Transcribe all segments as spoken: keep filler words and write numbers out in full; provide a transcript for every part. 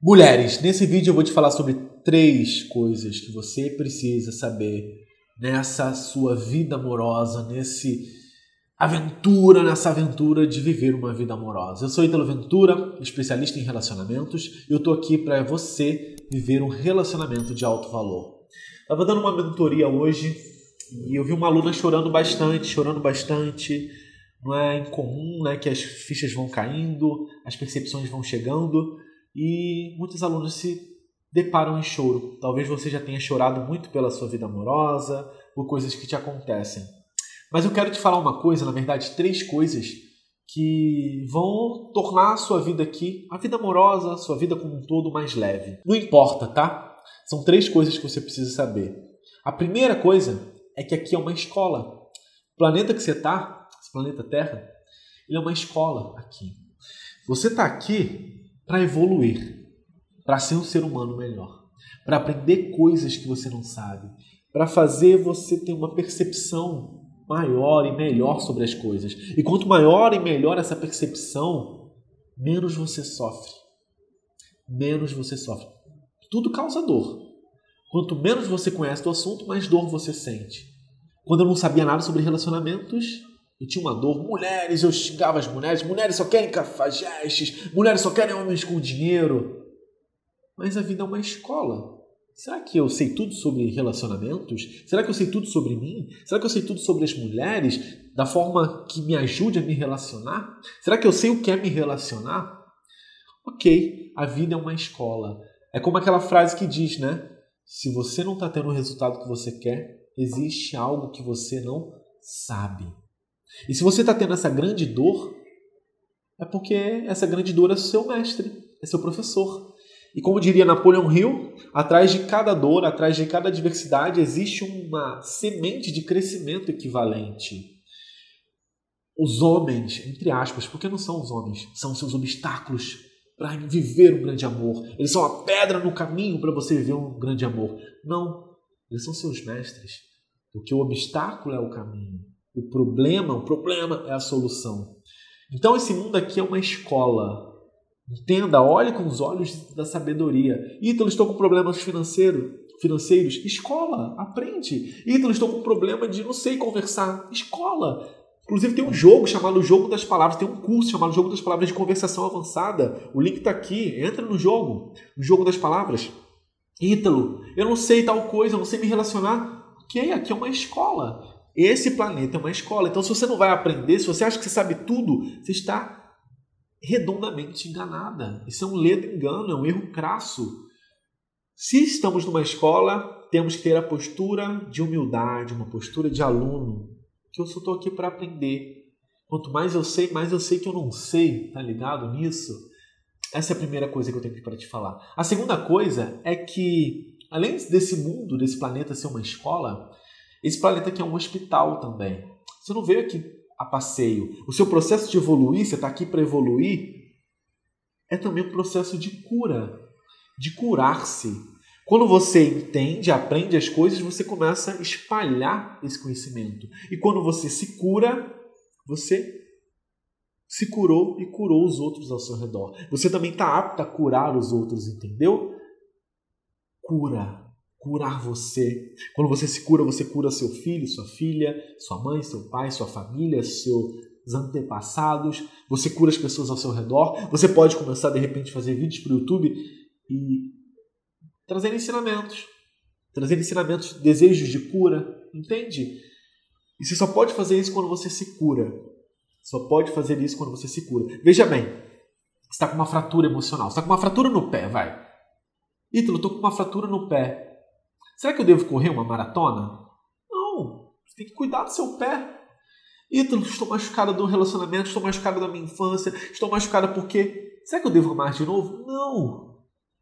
Mulheres, nesse vídeo eu vou te falar sobre três coisas que você precisa saber nessa sua vida amorosa, nesse aventura, nessa aventura de viver uma vida amorosa. Eu sou Ítalo Ventura, especialista em relacionamentos, e eu tô aqui para você viver um relacionamento de alto valor. Estava dando uma mentoria hoje e eu vi uma aluna chorando bastante, chorando bastante. Não é incomum, né, que as fichas vão caindo, as percepções vão chegando e muitos alunos se deparam em choro. Talvez você já tenha chorado muito pela sua vida amorosa, por coisas que te acontecem. Mas eu quero te falar uma coisa, na verdade, três coisas que vão tornar a sua vida aqui, a vida amorosa, a sua vida como um todo, mais leve. Não importa, tá? São três coisas que você precisa saber. A primeira coisa é que aqui é uma escola. O planeta que você está, esse planeta Terra, ele é uma escola aqui. Você está aqui para evoluir, para ser um ser humano melhor, para aprender coisas que você não sabe, para fazer você ter uma percepção maior e melhor sobre as coisas. E quanto maior e melhor essa percepção, menos você sofre. Menos você sofre. Tudo causa dor. Quanto menos você conhece do assunto, mais dor você sente. Quando eu não sabia nada sobre relacionamentos, eu tinha uma dor. Mulheres, eu xingava as mulheres. Mulheres só querem cafajestes. Mulheres só querem homens com dinheiro. Mas a vida é uma escola. Será que eu sei tudo sobre relacionamentos? Será que eu sei tudo sobre mim? Será que eu sei tudo sobre as mulheres? Da forma que me ajude a me relacionar? Será que eu sei o que é me relacionar? Ok, a vida é uma escola. É como aquela frase que diz, né? Se você não está tendo o resultado que você quer, existe algo que você não sabe. E se você está tendo essa grande dor, é porque essa grande dor é seu mestre, é seu professor. E como diria Napoleão Hill, atrás de cada dor, atrás de cada adversidade, existe uma semente de crescimento equivalente. Os homens, entre aspas, porque não são os homens, são seus obstáculos para viver um grande amor. Eles são a pedra no caminho para você viver um grande amor. Não, eles são seus mestres, porque o obstáculo é o caminho. O problema, o problema é a solução. Então esse mundo aqui é uma escola. Entenda, olhe com os olhos da sabedoria. Ítalo, estou com problemas financeiros. financeiros. Escola, aprende. Ítalo, estou com problema de não sei conversar. Escola. Inclusive tem um jogo chamado Jogo das Palavras. Tem um curso chamado Jogo das Palavras de Conversação Avançada. O link está aqui. Entra no jogo. No Jogo das Palavras. Ítalo, eu não sei tal coisa, eu não sei me relacionar. Ok, aqui é uma escola. Esse planeta é uma escola. Então se você não vai aprender, se você acha que você sabe tudo, você está redondamente enganada. Isso é um ledo engano, é um erro crasso. Se estamos numa escola, temos que ter a postura de humildade, uma postura de aluno, que eu só estou aqui para aprender. Quanto mais eu sei, mais eu sei que eu não sei, tá ligado nisso? Essa é a primeira coisa que eu tenho para te falar. A segunda coisa é que, além desse mundo, desse planeta ser uma escola, esse planeta aqui é um hospital também. Você não veio aqui a passeio. O seu processo de evoluir, você está aqui para evoluir, é também um processo de cura, de curar-se. Quando você entende, aprende as coisas, você começa a espalhar esse conhecimento. E quando você se cura, você se curou e curou os outros ao seu redor. Você também está apto a curar os outros, entendeu? Cura. Curar você. Quando você se cura, você cura seu filho, sua filha, sua mãe, seu pai, sua família, seus antepassados. Você cura as pessoas ao seu redor. Você pode começar, de repente, a fazer vídeos para o YouTube e trazer ensinamentos. Trazer ensinamentos, desejos de cura. Entende? E você só pode fazer isso quando você se cura. Só pode fazer isso quando você se cura. Veja bem, você está com uma fratura emocional. Você está com uma fratura no pé, vai. Ítalo, estou com uma fratura no pé. Será que eu devo correr uma maratona? Não. Você tem que cuidar do seu pé. Ítalo, estou machucada do relacionamento, estou machucada da minha infância, estou machucada porque... Será que eu devo amar de novo? Não.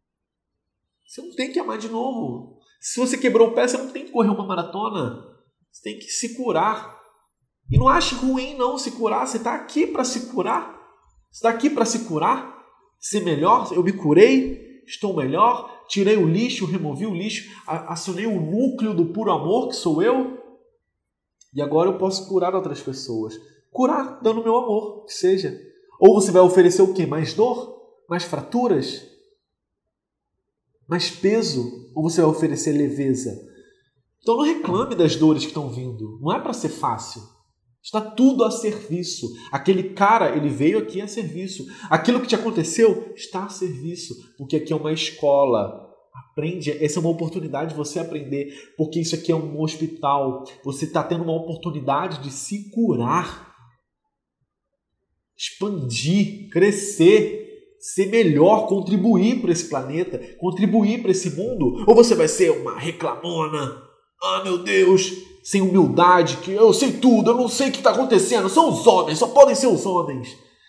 Você não tem que amar de novo. Se você quebrou o pé, você não tem que correr uma maratona. Você tem que se curar. E não ache ruim não se curar. Você está aqui para se curar. Você está aqui para se curar. Ser melhor. Eu me curei. Estou melhor, tirei o lixo, removi o lixo, acionei o núcleo do puro amor, que sou eu, e agora eu posso curar outras pessoas. Curar dando meu amor, que seja. Ou você vai oferecer o quê? Mais dor? Mais fraturas? mais peso ou você vai oferecer leveza? Então não reclame das dores que estão vindo. Não é para ser fácil. Está tudo a serviço. Aquele cara, ele veio aqui a serviço. Aquilo que te aconteceu está a serviço. Porque aqui é uma escola. Aprende. Essa é uma oportunidade de você aprender. Porque isso aqui é um hospital. Você está tendo uma oportunidade de se curar. Expandir, crescer, ser melhor, contribuir para esse planeta, contribuir para esse mundo. Ou você vai ser uma reclamona. Ah, meu Deus, sem humildade, que eu sei tudo, eu não sei o que está acontecendo, são os homens, só podem ser os homens.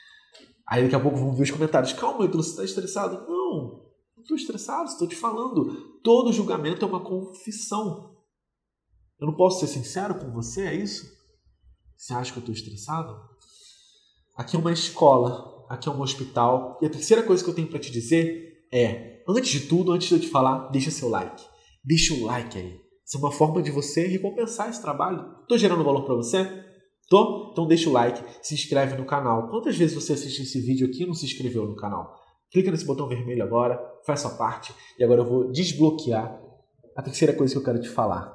Aí daqui a pouco vão ver os comentários. Calma, Ítalo, você está estressado? Não, não estou estressado, estou te falando. Todo julgamento é uma confissão. Eu não posso ser sincero com você, é isso? Você acha que eu estou estressado? Aqui é uma escola, aqui é um hospital. E a terceira coisa que eu tenho para te dizer é, antes de tudo, antes de eu te falar, deixa seu like. Deixa o like aí. Isso é uma forma de você recompensar esse trabalho. Estou gerando valor para você? Tô? Então deixa o like, se inscreve no canal. Quantas vezes você assiste esse vídeo aqui e não se inscreveu no canal? Clica nesse botão vermelho agora, faz sua parte. E agora eu vou desbloquear a terceira coisa que eu quero te falar.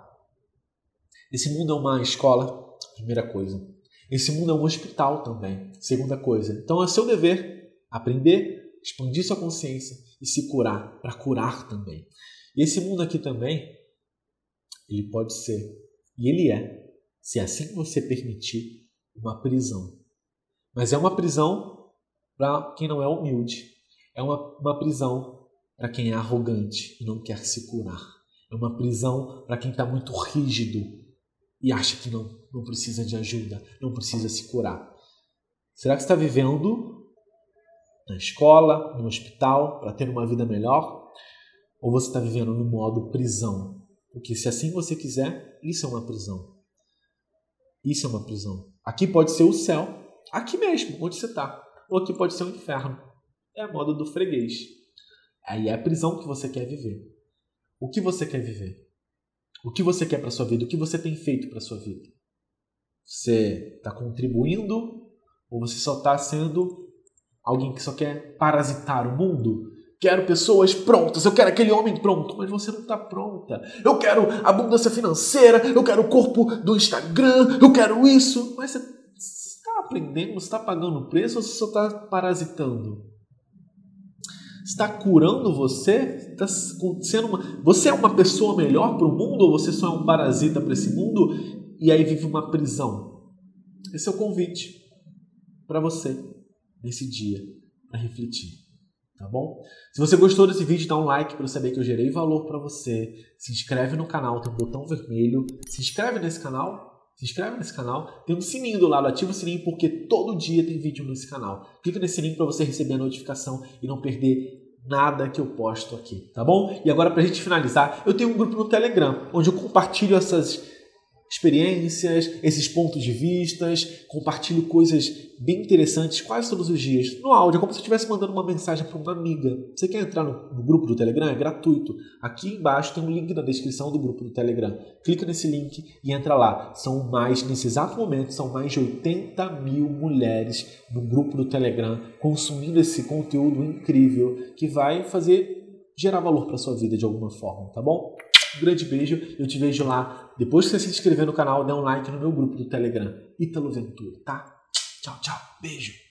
Esse mundo é uma escola, primeira coisa. Esse mundo é um hospital também, segunda coisa. Então é seu dever aprender, expandir sua consciência e se curar, para curar também. E esse mundo aqui também, ele pode ser, e ele é, se assim você permitir, uma prisão. Mas é uma prisão para quem não é humilde. É uma, uma prisão para quem é arrogante e não quer se curar. É uma prisão para quem está muito rígido e acha que não, não precisa de ajuda, não precisa se curar. Será que você está vivendo na escola, no hospital, para ter uma vida melhor? Ou você está vivendo no modo prisão? Porque se assim você quiser, isso é uma prisão. Isso é uma prisão. Aqui pode ser o céu, aqui mesmo, onde você está. Ou aqui pode ser o inferno. É a moda do freguês. Aí é a prisão que você quer viver. O que você quer viver? O que você quer para a sua vida? O que você tem feito para a sua vida? Você está contribuindo ou você só está sendo alguém que só quer parasitar o mundo? Quero pessoas prontas, eu quero aquele homem pronto, mas você não está pronta. Eu quero abundância financeira, eu quero o corpo do Instagram, eu quero isso. Mas você está aprendendo, você está pagando o preço ou você só está parasitando? Está curando você? Está sendo uma... Você é uma pessoa melhor para o mundo ou você só é um parasita para esse mundo e aí vive uma prisão? Esse é o convite para você nesse dia, para refletir. Tá bom? Se você gostou desse vídeo, dá um like para eu saber que eu gerei valor para você. Se inscreve no canal, tem um botão vermelho. Se inscreve nesse canal. Se inscreve nesse canal. Tem um sininho do lado, ativa o sininho porque todo dia tem vídeo nesse canal. Clica nesse sininho para você receber a notificação e não perder nada que eu posto aqui, tá bom? E agora, para a gente finalizar, eu tenho um grupo no Telegram, onde eu compartilho essas experiências, esses pontos de vistas, compartilho coisas bem interessantes quase todos os dias, no áudio, é como se eu estivesse mandando uma mensagem para uma amiga. Você quer entrar no, no grupo do Telegram? É gratuito. Aqui embaixo tem um link na descrição do grupo do Telegram. Clica nesse link e entra lá. São mais, nesse exato momento, são mais de oitenta mil mulheres no grupo do Telegram consumindo esse conteúdo incrível que vai fazer gerar valor para sua vida de alguma forma, tá bom? Um grande beijo, eu te vejo lá. Depois que você se inscrever no canal, dê um like no meu grupo do Telegram, Ítalo Ventura, tá? Tchau, tchau, beijo!